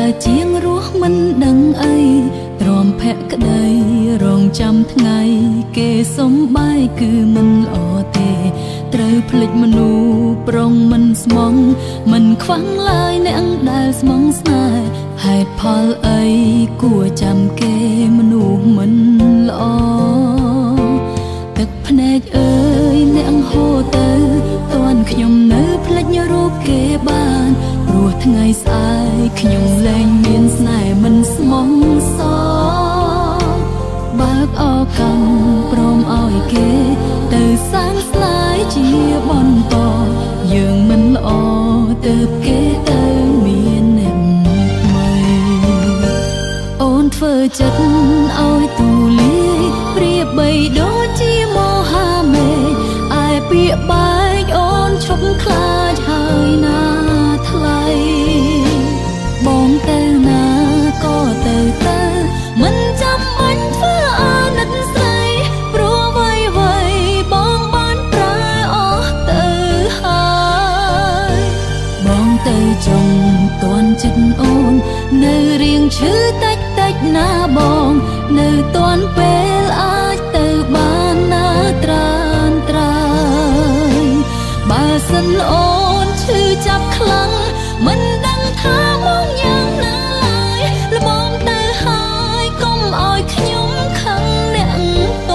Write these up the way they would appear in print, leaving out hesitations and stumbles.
ជាងរស់មិនដឹងអីទ្រាំភក្តីរងចាំថ្ងៃគេសំបាយគឺមិនល្អទេត្រូវភ្លេចមនុស្សប្រុងមិនស្មងមិនខ្វាំងឡើយអ្នកដែលស្មងស្នេហ៍ហេតុផលអីគួរចាំគេមនុស្សមិនល្អទឹកភ្នែកអើយអ្នកហូរទៅតាន់ខ្ញុំនៅភ្លេចរូបគេបានព្រោះថ្ងៃស្អែកខ្ញុំលែងមានស្នេហ៍មិនស្មងសបើកឱកាសព្រមឲ្យគេទៅសាងស្លាយជាបន្តយើងមិនល្អទៅគេទៅមានអ្នកថ្មីអូនធ្វើចិត្តឲ្យទូលាយប្រៀបបីដូចជាមហាមេឃឯពាក្យបែកអូនឈប់ខ្លាចហើយណាថ្លៃបងទៅណាក៏ទៅមិនចាំបាច់ធ្វើអាណិតស្រីព្រោះអ្វីបងបានប្រើអស់ទៅហើយបងទៅចង់ទាន់ចិត្តអូននៅរៀងឈឺតិចណាបងនៅទាន់ពេលអាចទៅបានណាត្រានត្រើយបើសិនអូនឈឺចាប់ខ្លាំងមិនដឹងថាមកយ៉ាងណាឡើយល្មមទៅហើយកុំឲ្យខ្ញុំខឹងអ្នកត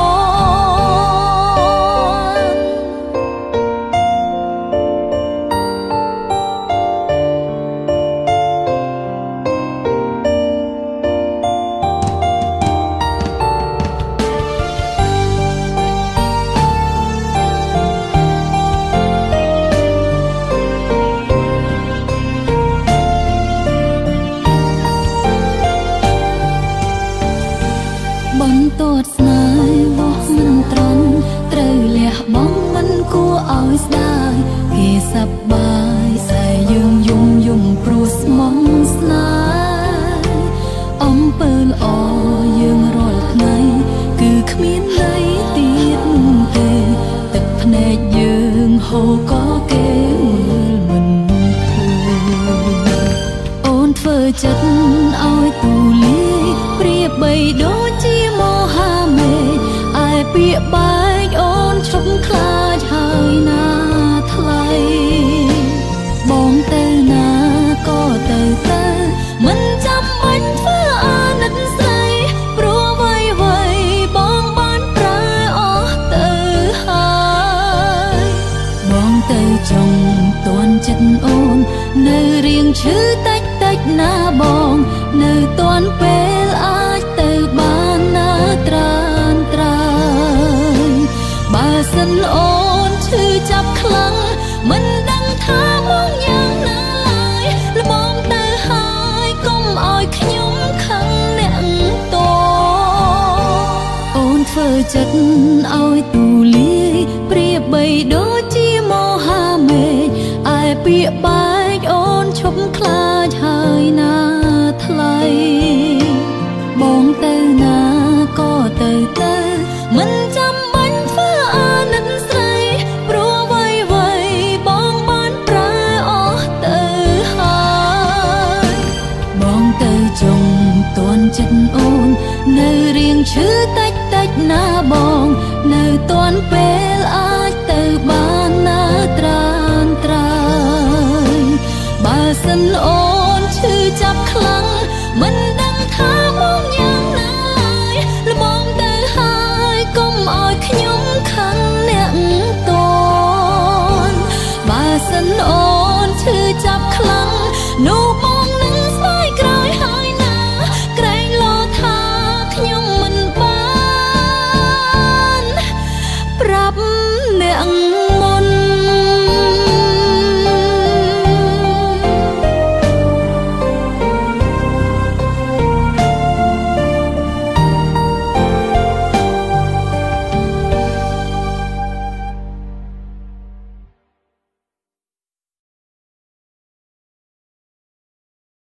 បន្ទាត់ស្នេហ៍បោះមិនត្រង់ត្រូវលះបង់មិនគួរឲ្យស្ដាយគេសប្បាយសែយើងយំព្រោះស្មងស្នេហ៍អំពើល្អយើងរាល់ថ្ងៃគឺគ្មានន័យទៀតនោះទេទឹកភ្នែកយើងហូរក៏គេមើលមិនឃើញអូនធ្វើចិត្តឲ្យទូលាយប្រៀបបីដូចជាមហាមេឃឯពាក្យបែកអូនឈប់ខ្លាចហើយណាថ្លៃបងទៅណាក៏ទៅមិនចាំបាច់ធ្វើអាណិតស្រីព្រោះអ្វីបងបានប្រើអស់ទៅហើយបងទៅចង់ទាន់ចិត្តអូននៅរៀងឈឺតិចណាបងនៅទាន់ពេលអាចទៅបានណាត្រានត្រើយបើសិនអូនឈឺចាប់ខ្លាំងមិនដឹងថាមកយ៉ាងណាឡើយល្មមទៅហើយកុំឲ្យខ្ញុំខឹងអ្នកតអូនធ្វើចិត្តឲ្យទូលាយប្រៀបបីដូចជាមហាមេឃឯពាក្យបែកអូនឈប់ខ្លាចហើយណាថ្លៃបងទៅណាក៏ទៅមិនចាំបាច់ធ្វើអាណិតស្រីព្រោះអ្វីបងបានប្រើអស់ទៅហើយបងទៅចង់ទាន់ចិត្តអូននៅរៀងឈឺតិចណាបងនៅទាន់ពេលអាចទៅបានណាត្រានត្រើយបើសិនអូនឈឺចាប់ខ្លាំងមិន